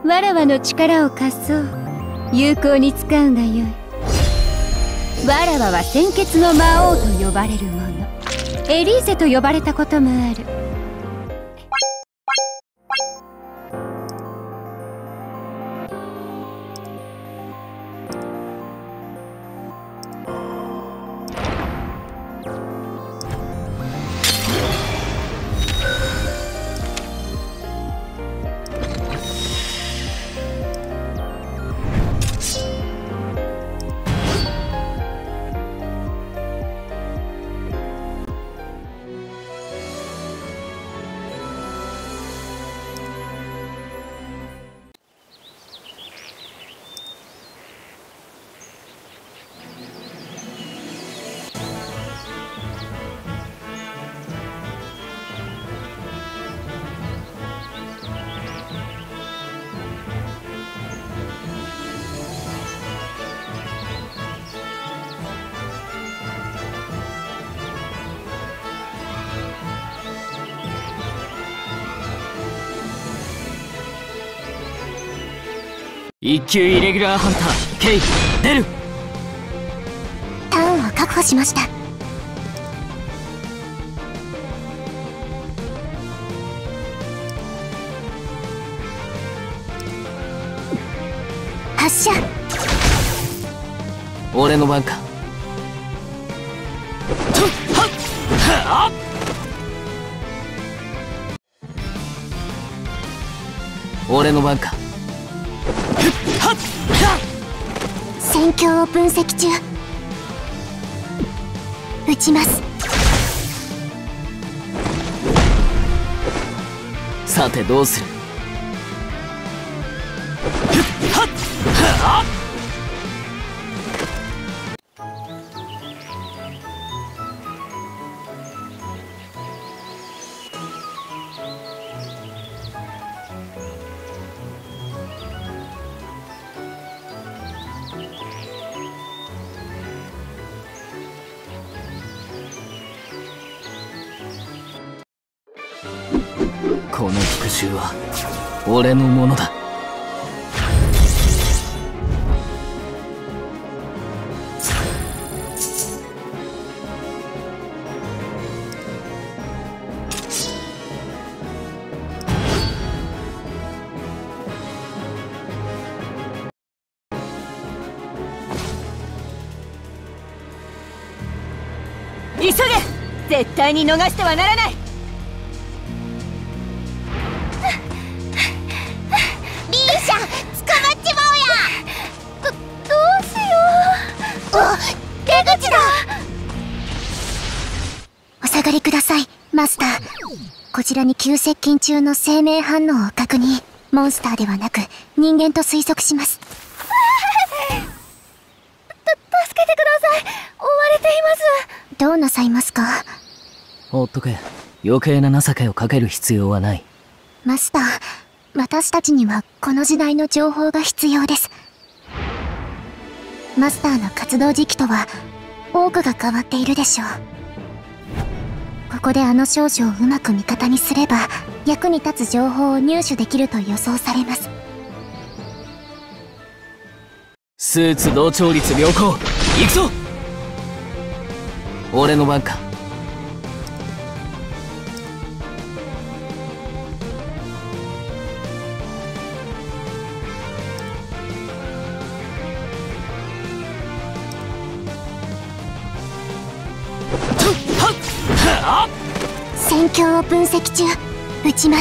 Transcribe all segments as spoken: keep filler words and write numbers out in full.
わらわの力を貸そう。有効に使うがよい。わらわは鮮血の魔王と呼ばれるもの。エリーゼと呼ばれたこともある。 一級イレギュラーハンターケイ出る。 ターンは確保しました。発射。 俺の番か。俺の番か。 戦況を分析中。撃ちます。 さてどうする。この復讐は俺のものだ。 急げ！絶対に逃してはならない。 お下がりください、マスター。こちらに急接近中の生命反応を確認。モンスターではなく人間と推測します。た、助けてください。追われています。どうなさいますか？ ほっとけ。余計な情けをかける必要はない。 マスター、私たちにはこの時代の情報が必要です。マスターの活動時期とは多くが変わっているでしょう。ここであの少女をうまく味方にすれば役に立つ情報を入手できると予想されます。 スーツ同調率良好。行くぞ。俺の番か。 戦況を分析中。撃ちます。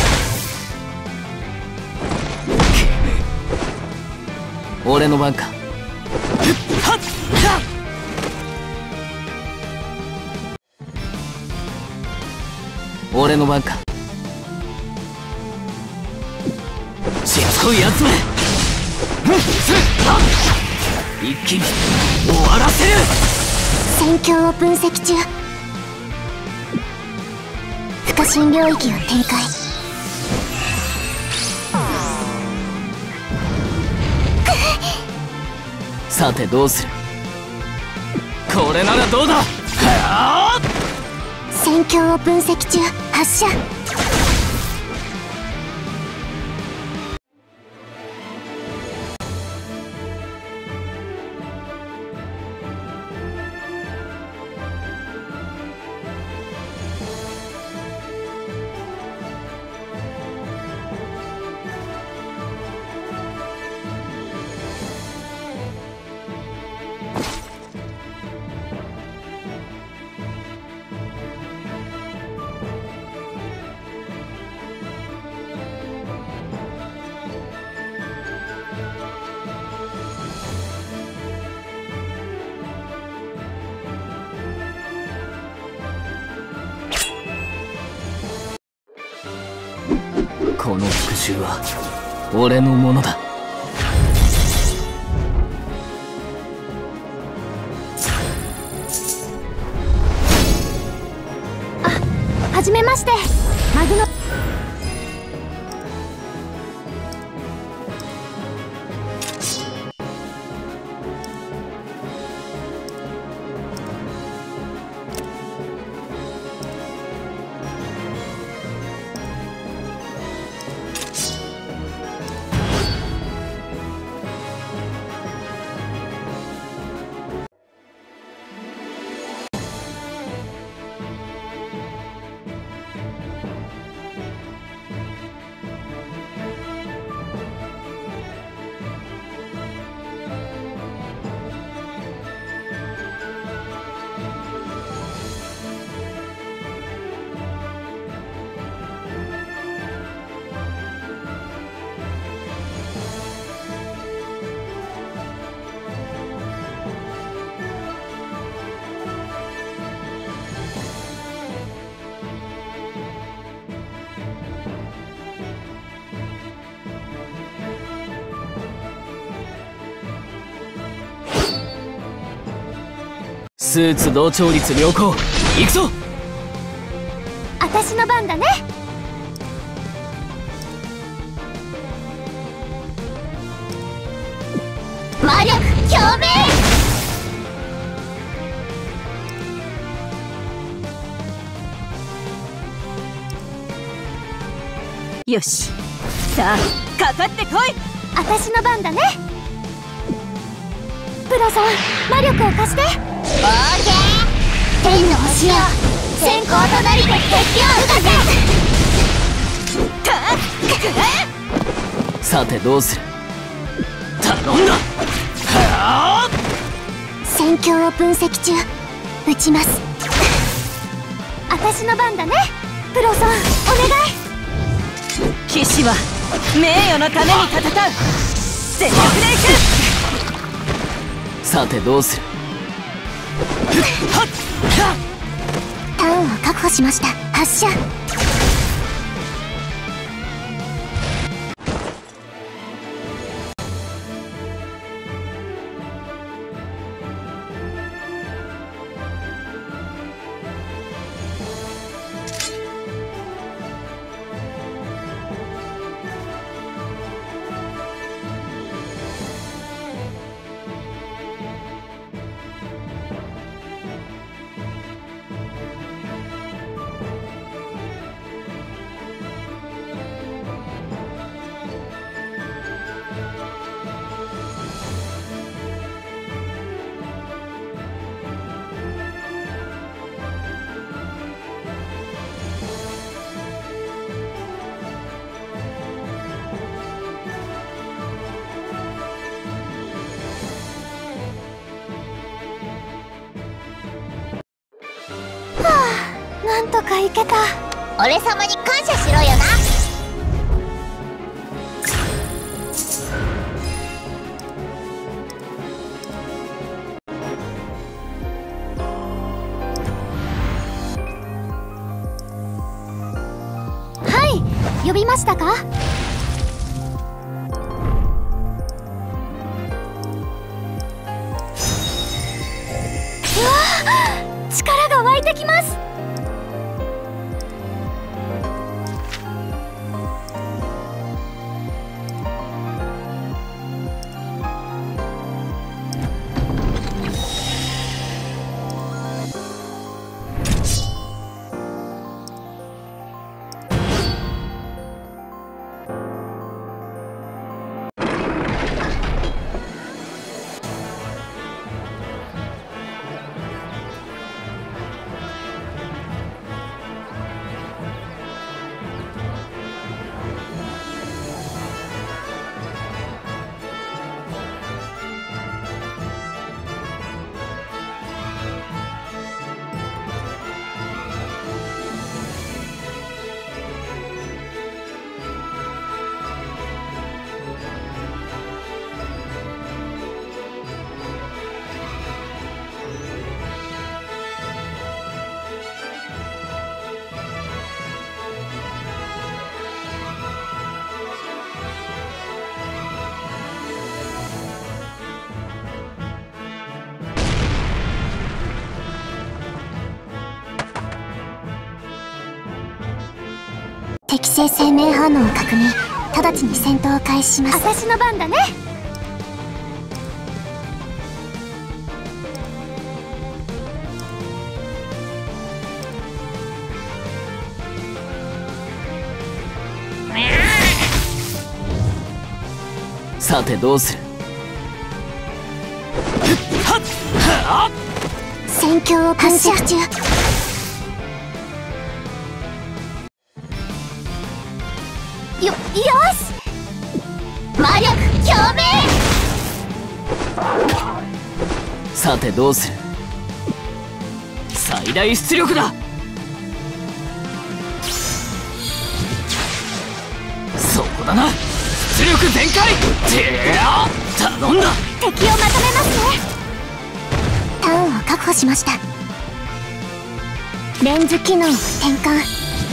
俺の番か。俺の番か。しつこいやつめ。一気に終わらせる。 戦況を分析中。不可侵領域を展開。 さてどうする。これならどうだ。 戦況を分析中。発射。 この復讐は俺のものだ。 はじめまして、マグノ。 スーツ同調率良好。行くぞ。 私の番だね。魔力共鳴。 よし、さあかかってこい。 私の番だね。プロさん、魔力を貸して。オーケー。天の星よ、先行となりて敵を撃たせ。 さてどうする。頼んだ。はあ、 戦況を分析中。撃ちます。私の番だね。プロさん、お願い。 騎士は名誉のために戦う。全力でいく。 さてどうする。 ターンを確保しました。発射。なんとかいけた。俺様に感謝しろよな。はい、呼びましたか。うわ、力が湧いてきます。 適正生命反応を確認。直ちに戦闘を開始します。 私の番だね。 さてどうする。 戦況を分析中。よ、よし魔力共鳴。 さてどうする。最大出力だ。そこだな、出力全開。てや頼んだ。 敵をまとめますね。ターンを確保しました。レンズ機能を転換。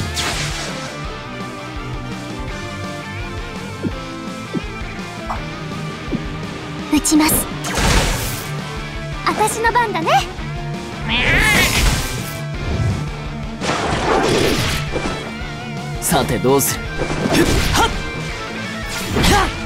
撃ちます。 私の番だね。 さてどうする。はっはっ。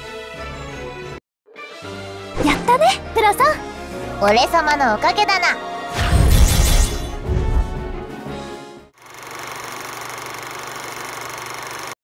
やったね、プロさん。俺様のおかげだな。